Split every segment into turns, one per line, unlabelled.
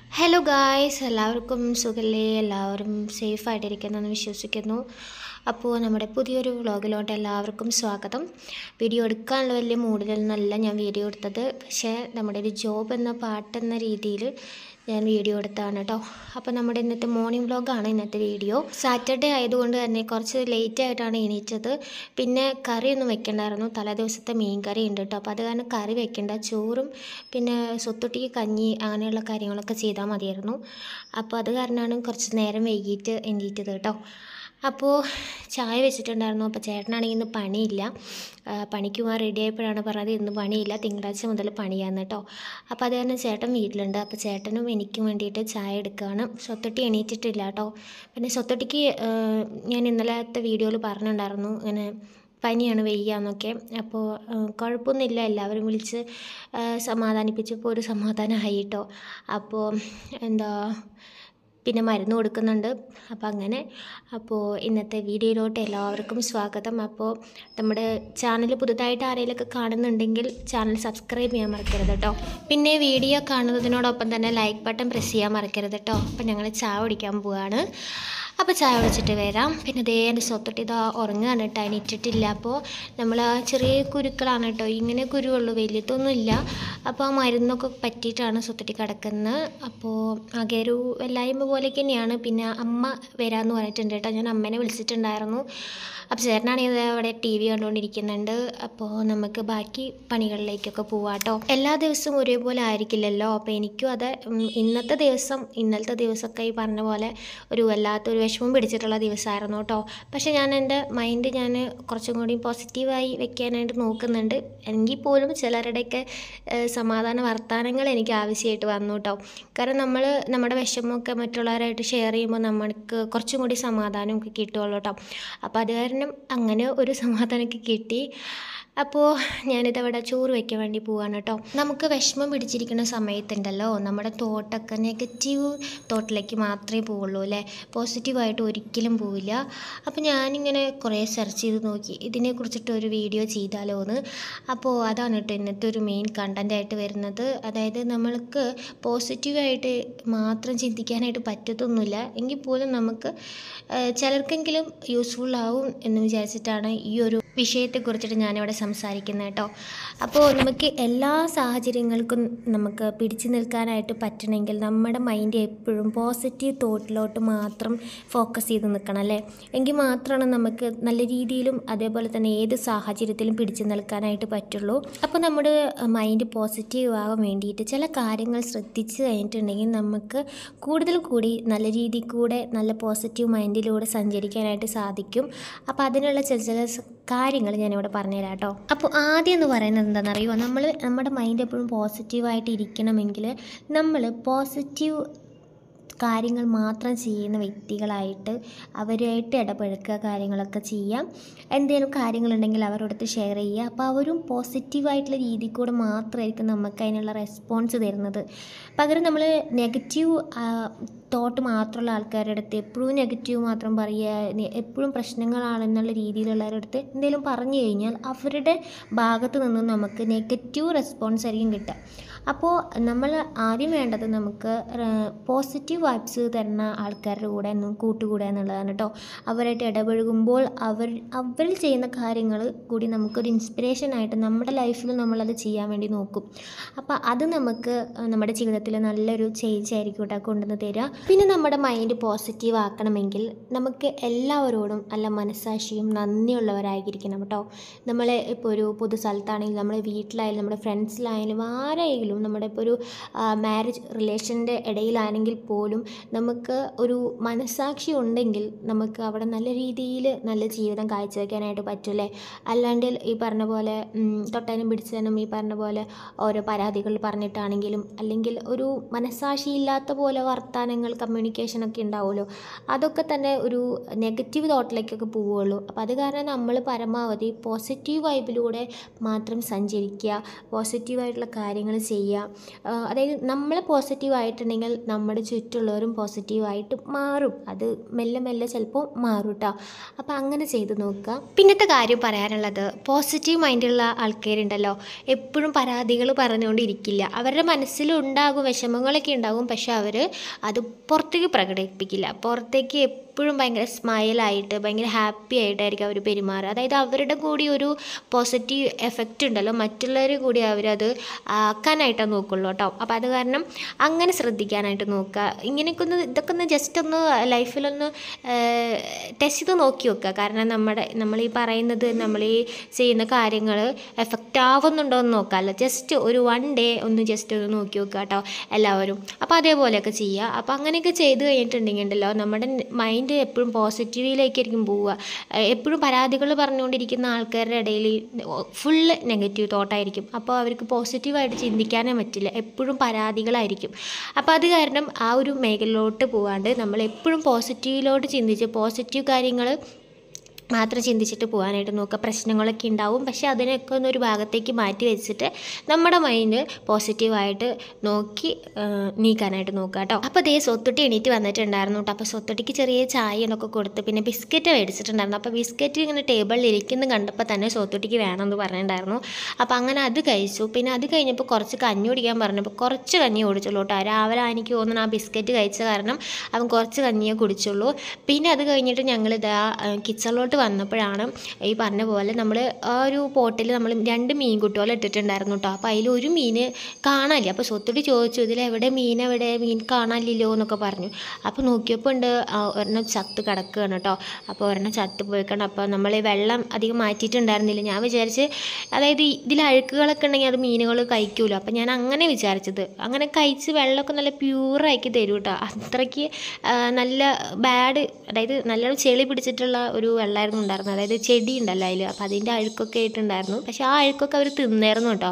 Hello guys, എല്ലാവർക്കും സുഖല്ലേ? എല്ലാവരും സേഫായിട്ടിരിക്കുന്നെന്ന് വിശ്വസിക്കുന്നു. അപ്പോൾ നമ്മുടെ പുതിയൊരു വ്ളോഗിലോട്ട് എല്ലാവർക്കും സ്വാഗതം. വീഡിയോ എടുക്കാനുള്ള വലിയ മൂഡിലൊന്നല്ല ഞാൻ വീഡിയോ എടുത്തത്. പക്ഷേ നമ്മുടെ ഒരു ജോബ് എന്ന പാട്ടെന്ന രീതിയിൽ ഞാൻ വീഡിയോ എടുത്താണ് കേട്ടോ. അപ്പോൾ നമ്മുടെ ഇന്നത്തെ മോർണിംഗ് വ്ളോഗാണ് ഇന്നത്തെ വീഡിയോ. സാറ്റർഡേ ആയതുകൊണ്ട് തന്നെ കുറച്ച് ലേറ്റ് ആയിട്ടാണ് എണീറ്റത്. പിന്നെ കറിയൊന്നും വെക്കണ്ടായിരുന്നു, തലേ ദിവസത്തെ മീൻ കറി ഉണ്ട് കേട്ടോ. അപ്പോൾ അത് കാരണം കറി വെക്കേണ്ട, ചോറും പിന്നെ സ്വത്തൊട്ടിക്ക് കഞ്ഞി അങ്ങനെയുള്ള കാര്യങ്ങളൊക്കെ ചെയ്താൽ മതിയായിരുന്നു. അപ്പോൾ അത് കാരണമാണ് കുറച്ച് നേരം വൈകിട്ട് എണീറ്റത് കേട്ടോ. അപ്പോൾ ചായ വെച്ചിട്ടുണ്ടായിരുന്നു. അപ്പോൾ ചേട്ടനാണെങ്കിൽ ഇന്ന് പണിയില്ല, പണിക്ക് പോകാൻ റെഡി ആയപ്പോഴാണ് പറഞ്ഞത് ഇന്ന് പണിയില്ല, തിങ്കളാഴ്ച മുതൽ പണിയാന്ന് കേട്ടോ. അപ്പോൾ അത് കാരണം ചേട്ടൻ വീട്ടിലുണ്ട്. അപ്പോൾ ചേട്ടനും എനിക്കും വേണ്ടിയിട്ട് ചായ എടുക്കുകയാണ്. സ്വത്തൊട്ടി എണീറ്റിട്ടില്ല കേട്ടോ. പിന്നെ സ്വത്തൊട്ടിക്ക് ഞാൻ ഇന്നലത്തെ വീഡിയോയിൽ പറഞ്ഞിട്ടുണ്ടായിരുന്നു ഇങ്ങനെ പനിയാണ്, വയ്യാന്നൊക്കെ. അപ്പോൾ കുഴപ്പമൊന്നുമില്ല, എല്ലാവരും വിളിച്ച് സമാധാനിപ്പിച്ചപ്പോൾ ഒരു സമാധാനമായി കേട്ടോ. അപ്പോൾ പിന്നെ മരുന്ന് കൊടുക്കുന്നുണ്ട്. അപ്പോൾ ഇന്നത്തെ വീഡിയോയിലോട്ട് എല്ലാവർക്കും സ്വാഗതം. അപ്പോൾ നമ്മുടെ ചാനൽ പുതുതായിട്ട് ആരെങ്കിലുമൊക്കെ കാണുന്നുണ്ടെങ്കിൽ ചാനൽ സബ്സ്ക്രൈബ് ചെയ്യാൻ മറക്കരുത് കേട്ടോ. പിന്നെ വീഡിയോ കാണുന്നതിനോടൊപ്പം തന്നെ ലൈക്ക് ബട്ടൺ പ്രസ് ചെയ്യാൻ മറക്കരുത് കേട്ടോ. അപ്പോൾ ഞങ്ങൾ ചായ കുടിക്കാൻ പോവുകയാണ്. അപ്പോൾ ചായ കുടിച്ചിട്ട് വരാം. പിന്നെ എൻ്റെ സ്വത്തൊട്ടി ഇതാ ഉറങ്ങുകയാണ് കേട്ടോ, എണീറ്റിട്ടില്ല. അപ്പോൾ നമ്മൾ ചെറിയ കുരുക്കളാണ് കേട്ടോ, ഇങ്ങനെ കുരുവുള്ളൂ, വലിയതൊന്നുമില്ല. അപ്പോൾ ആ മരുന്നൊക്കെ പറ്റിയിട്ടാണ് സ്വത്തൊട്ടി കിടക്കുന്നത്. അപ്പോൾ ആകെ ഒരു വെള്ളായ്മ പോലെയൊക്കെ തന്നെയാണ്. പിന്നെ അമ്മ വരാമെന്ന് പറഞ്ഞിട്ടുണ്ട് കേട്ടോ. ഞാൻ അമ്മേനെ വിളിച്ചിട്ടുണ്ടായിരുന്നു. അപ്പോൾ ചേട്ടനാണെങ്കിൽ അവിടെ TV കണ്ടുകൊണ്ടിരിക്കുന്നുണ്ട്. അപ്പോൾ നമുക്ക് ബാക്കി പണികളിലേക്കൊക്കെ പോവാം കേട്ടോ. എല്ലാ ദിവസവും ഒരേപോലെ ആയിരിക്കില്ലല്ലോ. അപ്പോൾ എനിക്കും അത് ഇന്നലത്തെ ദിവസമൊക്കെ ഈ പറഞ്ഞ പോലെ ഒരു വല്ലാത്തൊരു വിഷമം പിടിച്ചിട്ടുള്ള ദിവസമായിരുന്നു കേട്ടോ. പക്ഷേ ഞാൻ എൻ്റെ മൈൻഡ് കുറച്ചും കൂടി പോസിറ്റീവായി വെക്കാനായിട്ട് നോക്കുന്നുണ്ട്. എങ്കിൽ പോലും ചിലരുടെയൊക്കെ സമാധാന വർത്തമാനങ്ങൾ എനിക്ക് ആവശ്യമായിട്ട് വന്നു കേട്ടോ. കാരണം നമ്മൾ നമ്മുടെ വിഷമമൊക്കെ മറ്റുള്ളവരായിട്ട് ഷെയർ ചെയ്യുമ്പോൾ നമ്മൾക്ക് കുറച്ചും കൂടി സമാധാനമൊക്കെ കിട്ടുമല്ലോ കേട്ടോ. അപ്പോൾ അത് കാരണം അങ്ങനെ ഒരു സമാധാനമൊക്കെ കിട്ടി. അപ്പോൾ ഞാനിതവിടെ ചോറ് വയ്ക്കാൻ വേണ്ടി പോവാണ് കേട്ടോ. നമുക്ക് വിഷമം പിടിച്ചിരിക്കുന്ന സമയത്തുണ്ടല്ലോ, നമ്മുടെ തോട്ടൊക്കെ നെഗറ്റീവ് തോട്ടിലേക്ക് മാത്രമേ പോവുള്ളൂ അല്ലേ, പോസിറ്റീവായിട്ട് ഒരിക്കലും പോവില്ല. അപ്പോൾ ഞാനിങ്ങനെ കുറേ സെർച്ച് ചെയ്ത് നോക്കി ഇതിനെക്കുറിച്ചിട്ട് ഒരു വീഡിയോ ചെയ്താലോ എന്ന്. അപ്പോൾ അതാണ് കേട്ടോ ഇന്നത്തെ ഒരു മെയിൻ കണ്ടൻ്റായിട്ട് വരുന്നത്. അതായത് നമ്മൾക്ക് പോസിറ്റീവായിട്ട് മാത്രം ചിന്തിക്കാനായിട്ട് പറ്റത്തൊന്നുമില്ല, എങ്കിൽ പോലും നമുക്ക് ചിലർക്കെങ്കിലും യൂസ്ഫുൾ ആവും എന്ന് വിചാരിച്ചിട്ടാണ് ഈ ഒരു വിഷയത്തെക്കുറിച്ചിട്ട് ഞാനിവിടെ സംസാരിക്കുന്നത് കേട്ടോ. അപ്പോൾ നമുക്ക് എല്ലാ സാഹചര്യങ്ങൾക്കും നമുക്ക് പിടിച്ചു നിൽക്കാനായിട്ട് പറ്റണമെങ്കിൽ നമ്മുടെ മൈൻഡ് എപ്പോഴും പോസിറ്റീവ് തോട്ടിലോട്ട് മാത്രം ഫോക്കസ് ചെയ്ത് നിൽക്കണം അല്ലേ, എങ്കിൽ മാത്രമാണ് നമുക്ക് നല്ല രീതിയിലും അതേപോലെ തന്നെ ഏത് സാഹചര്യത്തിലും പിടിച്ചു നിൽക്കാനായിട്ട് പറ്റുള്ളൂ. അപ്പോൾ നമ്മുടെ മൈൻഡ് പോസിറ്റീവ് ആകാൻ വേണ്ടിയിട്ട് ചില കാര്യങ്ങൾ ശ്രദ്ധിച്ച് കഴിഞ്ഞിട്ടുണ്ടെങ്കിൽ നമുക്ക് കൂടുതൽ കൂടി നല്ല രീതിയിൽ കൂടെ നല്ല പോസിറ്റീവ് മൈൻഡിലൂടെ സഞ്ചരിക്കാനായിട്ട് സാധിക്കും. അപ്പോൾ അതിനുള്ള ചില കാര്യങ്ങൾ ഞാനിവിടെ പറഞ്ഞുതരാം കേട്ടോ. അപ്പോൾ ആദ്യം എന്ന് പറയുന്നത് എന്താണെന്നറിയുമോ, നമ്മുടെ മൈൻഡ് എപ്പോഴും പോസിറ്റീവായിട്ട് ഇരിക്കണമെങ്കിൽ നമ്മൾ പോസിറ്റീവ് കാര്യങ്ങൾ മാത്രം ചെയ്യുന്ന വ്യക്തികളായിട്ട് അവരുമായിട്ട് ഇടപഴകുക, കാര്യങ്ങളൊക്കെ ചെയ്യാം. എന്തെങ്കിലും കാര്യങ്ങളുണ്ടെങ്കിൽ അവരോടൊത്ത് ഷെയർ ചെയ്യുക. അപ്പോൾ അവരും പോസിറ്റീവായിട്ടുള്ള രീതിയിൽ കൂടെ മാത്രമായിരിക്കും നമുക്ക് അതിനുള്ള റെസ്പോൺസ് തരുന്നത്. പകരം നമ്മൾ നെഗറ്റീവ് തോട്ട് മാത്രമുള്ള ആൾക്കാരുടെ അടുത്ത് എപ്പോഴും നെഗറ്റീവ് മാത്രം പറയുക, എപ്പോഴും പ്രശ്നങ്ങളാണെന്നുള്ള രീതിയിലുള്ളവരുടെ അടുത്ത് എന്തെങ്കിലും പറഞ്ഞു കഴിഞ്ഞാൽ അവരുടെ ഭാഗത്ത് നിന്ന് നമുക്ക് നെഗറ്റീവ് റെസ്പോൺസ് ആയിരിക്കും കിട്ടുക. അപ്പോൾ നമ്മൾ ആദ്യം വേണ്ടത് നമുക്ക് പോസിറ്റീവ് വൈബ്സ് തരുന്ന ആൾക്കാരുടെ കൂടെ കൂട്ടുകൂടുക എന്നുള്ളതാണ് കേട്ടോ. അവരായിട്ട് ഇടപഴകുമ്പോൾ അവർ ചെയ്യുന്ന കാര്യങ്ങൾ കൂടി നമുക്കൊരു ഇൻസ്പിറേഷനായിട്ട് നമ്മുടെ ലൈഫിൽ നമ്മളത് ചെയ്യാൻ വേണ്ടി നോക്കും. അപ്പോൾ അത് നമുക്ക് നമ്മുടെ ജീവിതത്തിൽ നല്ലൊരു ചേഞ്ച് ആയിരിക്കും കേട്ടോ കൊണ്ടുവന്ന് തരിക. പിന്നെ നമ്മുടെ മൈൻഡ് പോസിറ്റീവ് ആക്കണമെങ്കിൽ നമുക്ക് എല്ലാവരോടും നല്ല മനസ്സാക്ഷിയും നന്ദിയുള്ളവരായിരിക്കണം കേട്ടോ. നമ്മൾ ഇപ്പോൾ ഒരു പൊതു സ്ഥലത്താണെങ്കിലും നമ്മുടെ വീട്ടിലായാലും നമ്മുടെ ഫ്രണ്ട്സിലായാലും ആരായാലും നമ്മുടെ ഇപ്പോൾ ഒരു മാരേജ് റിലേഷൻ്റെ ഇടയിലാണെങ്കിൽ പോലും നമുക്ക് ഒരു മനസ്സാക്ഷി ഉണ്ടെങ്കിൽ നമുക്ക് അവിടെ നല്ല രീതിയിൽ നല്ല ജീവിതം കാഴ്ചവെക്കാനായിട്ട് പറ്റുമല്ലേ. അല്ലാണ്ട് ഈ പറഞ്ഞ പോലെ തൊട്ടാനും പിടിച്ചാനും ഈ പറഞ്ഞ പോലെ ഓരോ പരാതികൾ പറഞ്ഞിട്ടാണെങ്കിലും അല്ലെങ്കിൽ ഒരു മനസ്സാക്ഷി ഇല്ലാത്ത പോലെ വർത്തമാനങ്ങൾ കമ്മ്യൂണിക്കേഷനൊക്കെ ഉണ്ടാവുമല്ലോ, അതൊക്കെ തന്നെ ഒരു നെഗറ്റീവ് തോട്ടിലേക്കൊക്കെ പോവുകയുള്ളൂ. അപ്പോൾ അത് കാരണം നമ്മൾ പരമാവധി പോസിറ്റീവ് വൈബിലൂടെ മാത്രം സഞ്ചരിക്കുക, പോസിറ്റീവായിട്ടുള്ള കാര്യങ്ങൾ ചെയ്യുക. ചെയ്യുക. അതായത് നമ്മൾ പോസിറ്റീവായിട്ടുണ്ടെങ്കിൽ നമ്മുടെ ചുറ്റുള്ളവരും പോസിറ്റീവായിട്ട് മാറും. അത് മെല്ലെ മെല്ലെ ചിലപ്പോൾ മാറും കേട്ടോ. അപ്പോൾ അങ്ങനെ ചെയ്ത് നോക്കുക. പിന്നത്തെ കാര്യം പറയാനുള്ളത്, പോസിറ്റീവ് മൈൻഡുള്ള ആൾക്കാരുണ്ടല്ലോ, എപ്പോഴും പരാതികൾ പറഞ്ഞുകൊണ്ടിരിക്കില്ല. അവരുടെ മനസ്സിലുണ്ടാകും, വിഷമങ്ങളൊക്കെ ഉണ്ടാകും, പക്ഷെ അവർ അത് പുറത്തേക്ക് പ്രകടിപ്പിക്കില്ല. പുറത്തേക്ക് എപ്പോഴും ഭയങ്കര സ്മൈലായിട്ട് ഭയങ്കര ഹാപ്പി ആയിട്ടായിരിക്കും അവർ പെരുമാറുക. അതായത് അവരുടെ കൂടി ഒരു പോസിറ്റീവ് എഫക്റ്റ് ഉണ്ടല്ലോ, മറ്റുള്ളവർ കൂടി അവരത് ആക്കാനായിട്ടാണ് നോക്കുള്ളൂ കേട്ടോ. അപ്പോൾ അത് കാരണം അങ്ങനെ ശ്രദ്ധിക്കാനായിട്ട് നോക്കുക. ഇതൊക്കെ ഒന്ന് ജസ്റ്റ് ഒന്ന് ലൈഫിലൊന്ന് ടെസ്റ്റ് ചെയ്ത് നോക്കി വെക്കുക. കാരണം നമ്മൾ ഈ പറയുന്നത്, നമ്മൾ ഈ ചെയ്യുന്ന കാര്യങ്ങൾ എഫക്റ്റ് ആവുന്നുണ്ടോ എന്ന് നോക്കാമല്ലോ. ജസ്റ്റ് ഒരു 1 ഡേ ഒന്ന് ജസ്റ്റ് ഒന്ന് നോക്കി വെക്കുക കേട്ടോ എല്ലാവരും. അപ്പോൾ അതേപോലെയൊക്കെ ചെയ്യുക. അപ്പോൾ അങ്ങനെയൊക്കെ ചെയ്ത് കഴിഞ്ഞിട്ടുണ്ടെങ്കിൽ ഉണ്ടല്ലോ, നമ്മുടെ മൈൻഡ് എപ്പോഴും പോസിറ്റീവിലേക്കായിരിക്കും പോവുക. എപ്പോഴും പരാതികൾ പറഞ്ഞുകൊണ്ടിരിക്കുന്ന ആൾക്കാരുടെ ഇടയിൽ ഫുള്ള് നെഗറ്റീവ് തോട്ടായിരിക്കും. അപ്പോൾ അവർക്ക് പോസിറ്റീവായിട്ട് ചിന്തിക്കാനേ പറ്റില്ല, എപ്പോഴും പരാതികളായിരിക്കും. അപ്പോൾ അത് കാരണം ആ ഒരു മേഖലയിലോട്ട് പോകാണ്ട് നമ്മൾ എപ്പോഴും പോസിറ്റീവിലോട്ട് ചിന്തിച്ച് പോസിറ്റീവ് കാര്യങ്ങൾ മാത്രം ചിന്തിച്ചിട്ട് പോകാനായിട്ട് നോക്കുക. പ്രശ്നങ്ങളൊക്കെ ഉണ്ടാവും, പക്ഷേ അതിനൊക്കെ ഒന്നൊരു ഭാഗത്തേക്ക് മാറ്റി വെച്ചിട്ട് നമ്മുടെ മൈൻഡ് പോസിറ്റീവായിട്ട് നോക്കി നീക്കാനായിട്ട് നോക്കുക കേട്ടോ. അപ്പോൾ അതേ സ്വത്തുട്ടി എണീറ്റ് വന്നിട്ടുണ്ടായിരുന്നു കേട്ടോ. അപ്പോൾ സ്വത്തുട്ടിക്ക് ചെറിയ ചായ എന്നൊക്കെ കൊടുത്ത് പിന്നെ ബിസ്ക്കറ്റ് മേടിച്ചിട്ടുണ്ടായിരുന്നു. അപ്പോൾ ബിസ്ക്കറ്റ് ഇങ്ങനെ ടേബിളിൽ ഇരിക്കുന്നത് കണ്ടപ്പോൾ തന്നെ സ്വത്തുട്ടിക്ക് വേണമെന്ന് പറഞ്ഞിട്ടുണ്ടായിരുന്നു. അപ്പോൾ അങ്ങനെ അത് കഴിച്ചു. പിന്നെ അത് കഴിഞ്ഞപ്പോൾ കുറച്ച് കഞ്ഞി കുടിക്കാൻ പറഞ്ഞപ്പോൾ കുറച്ച് കഞ്ഞി കുടിച്ചുള്ളൂ കേട്ടോ. രാവിലെ എനിക്ക് തോന്നുന്നു ആ ബിസ്ക്കറ്റ് കഴിച്ച കാരണം അവൻ കുറച്ച് കഞ്ഞിയെ കുടിച്ചുള്ളൂ. പിന്നെ അത് കഴിഞ്ഞിട്ട് ഞങ്ങളിതാ കിച്ചണിലോട്ട് വന്നപ്പോഴാണ് ഈ പറഞ്ഞ പോലെ നമ്മൾ ആ ഒരു പോട്ടിൽ നമ്മൾ 2 മീൻകുട്ടികൾ ഇട്ടിട്ടുണ്ടായിരുന്നു കേട്ടോ. അപ്പോൾ അതിൽ ഒരു മീൻ കാണാനില്ല. അപ്പോൾ സ്വത്തുട്ടി ചോദിച്ചു, ഇതിലെവിടെ മീൻ കാണാനില്ലല്ലോ എന്നൊക്കെ പറഞ്ഞു. അപ്പോൾ നോക്കിയപ്പോൾ ഉണ്ട് ഒരെണ്ണം ചത്ത് കിടക്കുകയാണ് കേട്ടോ. അപ്പോൾ ഒരെണ്ണം ചത്ത് പോയിക്കണം. അപ്പോൾ നമ്മൾ വെള്ളം അധികം മാറ്റിയിട്ടുണ്ടായിരുന്നില്ല. ഞാൻ വിചാരിച്ച്, അതായത് ഇതിൽ അഴുക്കുകളൊക്കെ ഉണ്ടെങ്കിൽ അത് മീനുകൾ കഴിക്കുമല്ലോ. അപ്പോൾ ഞാൻ അങ്ങനെ വിചാരിച്ചത്, അങ്ങനെ കഴിച്ച് വെള്ളമൊക്കെ നല്ല പ്യൂറാക്കി തരും കേട്ടോ. അത്രയ്ക്ക് നല്ല ബാഡ്, അതായത് നല്ലോണം ചെളി പിടിച്ചിട്ടുള്ള ഒരു വെള്ളമായിരുന്നു ഉണ്ടായിരുന്നത്. അതായത് ചെടി ഉണ്ടല്ലോ അതിൽ, അപ്പോൾ അതിൻ്റെ അഴുക്കൊക്കെ ആയിട്ടുണ്ടായിരുന്നു. പക്ഷേ ആ അഴുക്കൊക്കെ അവർ തിന്നായിരുന്നു കേട്ടോ.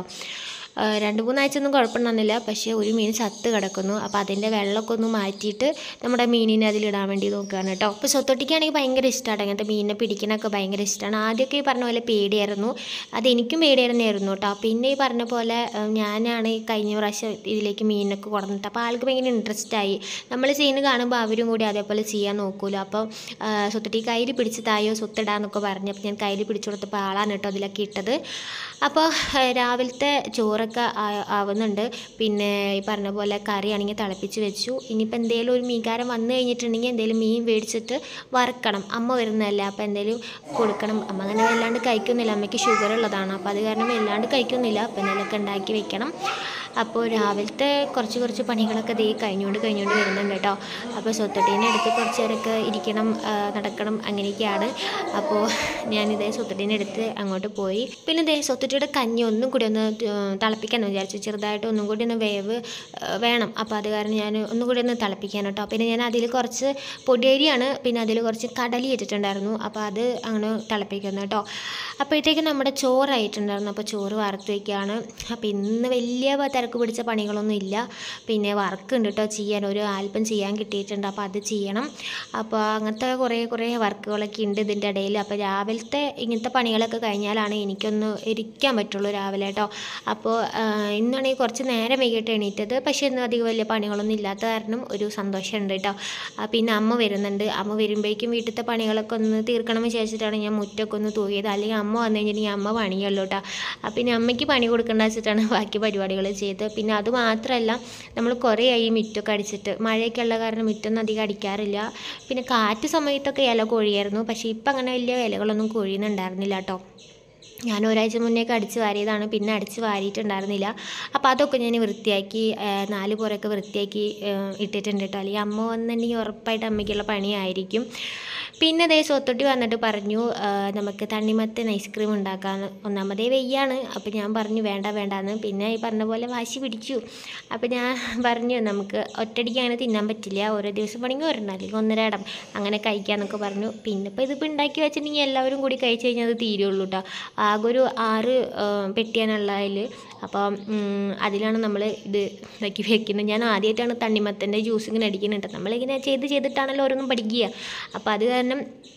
2-3 ആഴ്ചയൊന്നും കുഴപ്പമുണ്ടായിരുന്നില്ല. പക്ഷേ ഒരു മീൻ ചത്ത് കിടക്കുന്നു. അപ്പോൾ അതിൻ്റെ വെള്ളമൊക്കെ ഒന്ന് മാറ്റിയിട്ട് നമ്മുടെ മീനിനെ അതിലിടാൻ വേണ്ടി നോക്കുകയാണ് കേട്ടോ. അപ്പോൾ സ്വത്തൊട്ടിക്കാണെങ്കിൽ ഭയങ്കര ഇഷ്ടമാണ് അങ്ങനത്തെ മീനിനെ പിടിക്കണമൊക്കെ ഭയങ്കര ഇഷ്ടമാണ്. ആദ്യമൊക്കെ ഈ പറഞ്ഞ പോലെ പേടിയായിരുന്നു, അതെനിക്കും പേടിയായിരുന്നു കേട്ടോ. പിന്നെ ഈ പറഞ്ഞ പോലെ ഞാനാണ് ഈ കഴിഞ്ഞ പ്രാവശ്യം ഇതിലേക്ക് മീനൊക്കെ കൊടുത്തിട്ട്, അപ്പോൾ ആൾക്ക് ഭയങ്കര ഇൻട്രസ്റ്റ് ആയി. നമ്മൾ ചെയ്യുന്നത് കാണുമ്പോൾ അവരും കൂടി അതേപോലെ ചെയ്യാൻ നോക്കൂല. അപ്പോൾ സ്വത്തൊട്ടി കയ്യിൽ പിടിച്ച് തായോ സ്വത്തിടാന്നൊക്കെ പറഞ്ഞു. അപ്പോൾ ഞാൻ കയ്യിൽ പിടിച്ചു കൊടുത്തപ്പോൾ ആളാണ് കേട്ടോ അതിലൊക്കെ ഇട്ടത്. അപ്പോൾ രാവിലത്തെ ചോറൊക്കെ ആവുന്നുണ്ട്. പിന്നെ ഈ പറഞ്ഞ പോലെ കറിയാണെങ്കിൽ തിളപ്പിച്ച് വെച്ചു. ഇനിയിപ്പോൾ എന്തെങ്കിലും ഒരു മീൻകാരൻ വന്നു കഴിഞ്ഞിട്ടുണ്ടെങ്കിൽ എന്തെങ്കിലും മീൻ മേടിച്ചിട്ട് വറുക്കണം. അമ്മ വരുന്നതല്ല, അപ്പോൾ എന്തെങ്കിലും കൊടുക്കണം. അമ്മ അങ്ങനെ വല്ലാണ്ട് കഴിക്കുന്നില്ല, അമ്മയ്ക്ക് ഷുഗർ ഉള്ളതാണ്. അപ്പോൾ അത് കാരണം വല്ലാണ്ട് കഴിക്കുന്നില്ല. അപ്പോൾ എന്തെങ്കിലുമൊക്കെ ഉണ്ടാക്കി വെക്കണം. അപ്പോൾ രാവിലത്തെ കുറച്ച് പണികളൊക്കെ കഴിഞ്ഞുകൊണ്ട് വരുന്നുണ്ട് കേട്ടോ. അപ്പോൾ സ്വത്തുട്ടീൻ്റെ അടുത്ത് കുറച്ച് നേരമൊക്കെ ഇരിക്കണം, നടക്കണം, അങ്ങനെയൊക്കെയാണ്. അപ്പോൾ ഞാനിതേ സ്വത്തുട്ടീൻ്റെ അടുത്ത് അങ്ങോട്ട് പോയി. പിന്നെ സ്വത്തുട്ടിയുടെ കഞ്ഞി ഒന്നും കൂടി ഒന്ന് തിളപ്പിക്കാമെന്ന് വിചാരിച്ചു. ചെറുതായിട്ട് ഒന്നും കൂടി ഒന്ന് വേവ് വേണം. അപ്പോൾ അത് കാരണം ഞാൻ ഒന്നും കൂടി ഒന്ന് തിളപ്പിക്കാൻ കേട്ടോ. പിന്നെ ഞാൻ അതിൽ കുറച്ച് പൊടിയരിയാണ്, പിന്നെ അതിൽ കുറച്ച് കടല ഇട്ടിട്ടുണ്ടായിരുന്നു. അപ്പോൾ അത് അങ്ങനെ തിളപ്പിക്കുന്നു കേട്ടോ. അപ്പോഴത്തേക്കും നമ്മുടെ ചോറായിട്ടുണ്ടായിരുന്നു. അപ്പോൾ ചോറ് വറുത്ത് വയ്ക്കുകയാണ്. അപ്പോൾ ഇന്ന് വലിയ തിരക്ക് പിടിച്ച പണികളൊന്നും ഇല്ല. പിന്നെ വർക്കുണ്ട് കേട്ടോ ചെയ്യാൻ, ഒരു ആൽബം ചെയ്യാൻ കിട്ടിയിട്ടുണ്ട്. അപ്പോൾ അത് ചെയ്യണം. അപ്പോൾ അങ്ങനത്തെ കുറേ വർക്കുകളൊക്കെ ഉണ്ട് ഇതിൻ്റെ ഇടയിൽ. അപ്പോൾ രാവിലത്തെ ഇങ്ങനത്തെ പണികളൊക്കെ കഴിഞ്ഞാലാണ് എനിക്കൊന്ന് ഇരിക്കാൻ പറ്റുള്ളൂ രാവിലെ കേട്ടോ. അപ്പോൾ ഇന്നാണെങ്കിൽ കുറച്ച് നേരം വൈകിട്ട് എണീറ്റത്. പക്ഷേ ഇന്ന് അധികം വലിയ പണികളൊന്നും ഇല്ലാത്ത കാരണം ഒരു സന്തോഷമുണ്ട് കേട്ടോ. പിന്നെ അമ്മ വരുന്നുണ്ട്. അമ്മ വരുമ്പോഴേക്കും വീട്ടിലത്തെ പണികളൊക്കെ ഒന്ന് തീർക്കണം വിചാരിച്ചിട്ടാണ് ഞാൻ മുറ്റൊക്കെ ഒന്ന് തൂകിയത്. അല്ലെങ്കിൽ അമ്മ വന്നു കഴിഞ്ഞിട്ടുണ്ടെങ്കിൽ അമ്മ പണിയല്ലോ കേട്ടോ. പിന്നെ അമ്മയ്ക്ക് പണി കൊടുക്കേണ്ട വെച്ചിട്ടാണ് ബാക്കി പരിപാടികൾ ചെയ്ത്. പിന്നെ അത് മാത്രമല്ല, നമ്മൾ കുറേ ആയി മുറ്റമൊക്കെ അടിച്ചിട്ട്, മഴയൊക്കെ ഉള്ള കാരണം മുറ്റൊന്നും അധികം അടിക്കാറില്ല. പിന്നെ കാറ്റ് സമയത്തൊക്കെ ഇല കൊഴിയായിരുന്നു. പക്ഷേ ഇപ്പം അങ്ങനെ വലിയ ഇലകളൊന്നും കൊഴിയുന്നുണ്ടായിരുന്നില്ല കേട്ടോ. ഞാൻ ഒരാഴ്ച മുന്നേയൊക്കെ അടിച്ച് വാരിയതാണ്, പിന്നെ അടിച്ച് വാരിയിട്ടുണ്ടായിരുന്നില്ല. അപ്പോൾ അതൊക്കെ ഞാൻ വൃത്തിയാക്കി 4 പുറമൊക്കെ വൃത്തിയാക്കി ഇട്ടിട്ടുണ്ട് കേട്ടോ. അല്ലെങ്കിൽ അമ്മ വന്നിട്ടുണ്ടെങ്കിൽ ഉറപ്പായിട്ട് അമ്മയ്ക്കുള്ള പണിയായിരിക്കും. പിന്നെ സ്വത്തൊട്ടി വന്നിട്ട് പറഞ്ഞു നമുക്ക് തണ്ണിമത്തൻ ഐസ്ക്രീം ഉണ്ടാക്കാമെന്ന്. ഒന്നാമതേ വെയ്യാണ്. അപ്പോൾ ഞാൻ പറഞ്ഞു വേണ്ടാന്ന്. പിന്നെ ഈ പറഞ്ഞ പോലെ വാശി പിടിച്ചു. അപ്പോൾ ഞാൻ പറഞ്ഞു നമുക്ക് ഒറ്റയടിക്ക് അങ്ങനെ തിന്നാൻ പറ്റില്ല, ഓരോ ദിവസം പണിക്ക് വരണം, അല്ലെങ്കിൽ 1.5 ഇടം അങ്ങനെ കഴിക്കാമെന്നൊക്കെ പറഞ്ഞു. പിന്നെ ഇപ്പോൾ ഇതിപ്പോൾ ഉണ്ടാക്കി വെച്ചിട്ടുണ്ടെങ്കിൽ എല്ലാവരും കൂടി കഴിച്ച് കഴിഞ്ഞാൽ അത് തീരുള്ളൂ കേട്ടോ. ആകെ ഒരു 6 പെട്ടിയാനുള്ള അതിൽ. അപ്പോൾ അതിലാണ് നമ്മൾ ഇത് ഇതാക്കി വെക്കുന്നത്. ഞാൻ ആദ്യമായിട്ടാണ് തണ്ണിമത്തൻ്റെ ജ്യൂസ് ഇങ്ങനെ അടിക്കുന്നുണ്ട്. നമ്മളിങ്ങനെ ചെയ്തിട്ടാണല്ലോ ഓരോന്നും പഠിക്കുക. അപ്പോൾ അത് കാരണം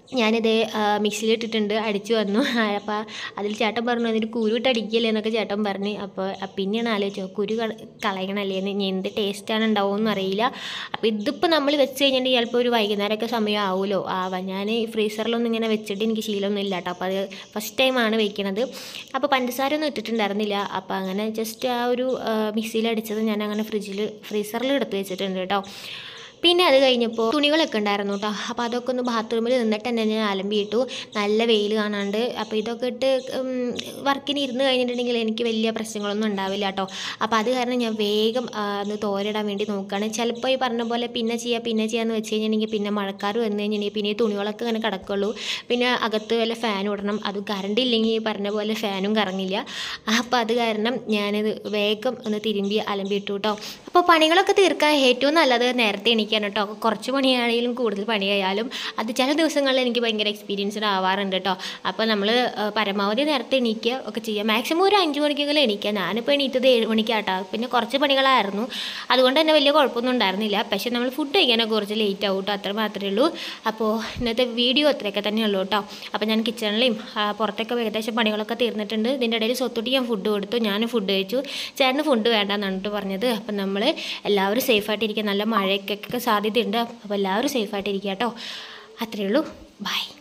ഞാനിത് മിക്സിയിലിട്ടിട്ടുണ്ട്, അടിച്ചു വന്നു. അപ്പോൾ അതിൽ ചേട്ടൻ പറഞ്ഞു അതിന് കുരുവിട്ട് അടിക്കില്ലേ എന്നൊക്കെ ചേട്ടൻ പറഞ്ഞ്. അപ്പോൾ പിന്നെയാണ് ആലോചിച്ചോ കുരു കളയണമല്ലേ എന്ന്. ഇനി എന്ത് ടേസ്റ്റാണ് ഉണ്ടാവുമെന്ന് അറിയില്ല. അപ്പോൾ ഇതിപ്പോൾ നമ്മൾ വെച്ച് കഴിഞ്ഞിട്ടുണ്ടെങ്കിൽ ചിലപ്പോൾ ഒരു വൈകുന്നേരമൊക്കെ സമയം ആവുമല്ലോ ആവാം. ഞാൻ ഫ്രീസറിലൊന്നും ഇങ്ങനെ വെച്ചിട്ട് എനിക്ക് ശീലമൊന്നും ഇല്ല കേട്ടോ. അപ്പോൾ അത് ഫസ്റ്റ് ടൈമാണ് വയ്ക്കണത്. അപ്പോൾ പഞ്ചസാര ഒന്നും ഇട്ടിട്ടുണ്ടായിരുന്നില്ല. അപ്പോൾ അങ്ങനെ ജസ്റ്റ് ആ ഒരു മിക്സിയിലടിച്ചത് ഞാൻ അങ്ങനെ ഫ്രീസറിൽ എടുത്ത് വെച്ചിട്ടുണ്ട് കേട്ടോ. പിന്നെ അത് കഴിഞ്ഞപ്പോൾ തുണികളൊക്കെ ഉണ്ടായിരുന്നു കേട്ടോ. അപ്പോൾ അതൊക്കെ ഒന്ന് ബാത്റൂമിൽ നിന്നിട്ട് തന്നെ ഞാൻ അലമ്പിയിട്ടു. നല്ല വെയിൽ കാണാണ്ട്. അപ്പോൾ ഇതൊക്കെ ഇട്ട് വർക്കിന് ഇരുന്ന് കഴിഞ്ഞിട്ടുണ്ടെങ്കിൽ എനിക്ക് വലിയ പ്രശ്നങ്ങളൊന്നും ഉണ്ടാവില്ല കേട്ടോ. അപ്പോൾ അത് കാരണം ഞാൻ വേഗം ഒന്ന് തോരിടാൻ വേണ്ടി നോക്കുകയാണ്. ചിലപ്പോൾ ഈ പറഞ്ഞ പോലെ പിന്നെ ചെയ്യാമെന്ന് വെച്ച് കഴിഞ്ഞിട്ടുണ്ടെങ്കിൽ പിന്നെ മഴക്കാർ വന്നു കഴിഞ്ഞിട്ടുണ്ടെങ്കിൽ പിന്നെ ഈ തുണികളൊക്കെ ഇങ്ങനെ കിടക്കുള്ളൂ. പിന്നെ അകത്ത് വല്ല ഫാൻ ഇടണം. അത് കറണ്ട് ഇല്ലെങ്കിൽ ഈ പറഞ്ഞ പോലെ ഫാനും കറങ്ങില്ല. അപ്പോൾ അത് കാരണം ഞാനത് വേഗം ഒന്ന് തിരുമ്പി അലമ്പിയിട്ടു കേട്ടോ. അപ്പോൾ പണികളൊക്കെ തീർക്കാൻ ഏറ്റവും നല്ലത് നേരത്തെ എണീക്കാൻ കേട്ടോ. കുറച്ച് പണിയാണെങ്കിലും കൂടുതൽ പണിയായാലും അത് ചില ദിവസങ്ങളിൽ എനിക്ക് ഭയങ്കര എക്സ്പീരിയൻസ്ഡ് ആവാറുണ്ട് കേട്ടോ. അപ്പോൾ നമ്മൾ പരമാവധി നേരത്തെ എണീക്കുക ഒക്കെ ചെയ്യുക. മാക്സിമം ഒരു 5 മണിക്കെങ്കിലും എണീക്കുക. ഞാനിപ്പോൾ എണീറ്റത് 7 മണിക്കാട്ടോ. പിന്നെ കുറച്ച് പണികളായിരുന്നു, അതുകൊണ്ട് തന്നെ വലിയ കുഴപ്പമൊന്നും ഉണ്ടായിരുന്നില്ല. പക്ഷേ നമ്മൾ ഫുഡ് കഴിക്കാനൊക്കെ കുറച്ച് ലേറ്റ് ആവും കേട്ടോ, അത്ര മാത്രമേ ഉള്ളൂ. അപ്പോൾ ഇന്നത്തെ വീഡിയോ അത്രയൊക്കെ തന്നെയുള്ളൂ കേട്ടോ. അപ്പോൾ ഞാൻ കിച്ചണിലെയും പുറത്തൊക്കെ ഏകദേശം പണികളൊക്കെ തീർന്നിട്ടുണ്ട്. ഇതിൻ്റെ ഇടയിൽ സ്വത്തുട്ടി ഞാൻ ഫുഡ് കൊടുത്തു, ഞാൻ ഫുഡ് കഴിച്ചു. ചേട്ടന് ഫുഡ് വേണ്ടെന്നാണ് പറഞ്ഞത്. അപ്പം നമ്മൾ എല്ലാവരും സേഫായിട്ടിരിക്കുക. നല്ല മഴയ്ക്കൊക്കെ സാധ്യതയുണ്ട്. അപ്പോൾ എല്ലാവരും സേഫായിട്ടിരിക്കുക കേട്ടോ. അത്രയേ ഉള്ളൂ. ബൈ.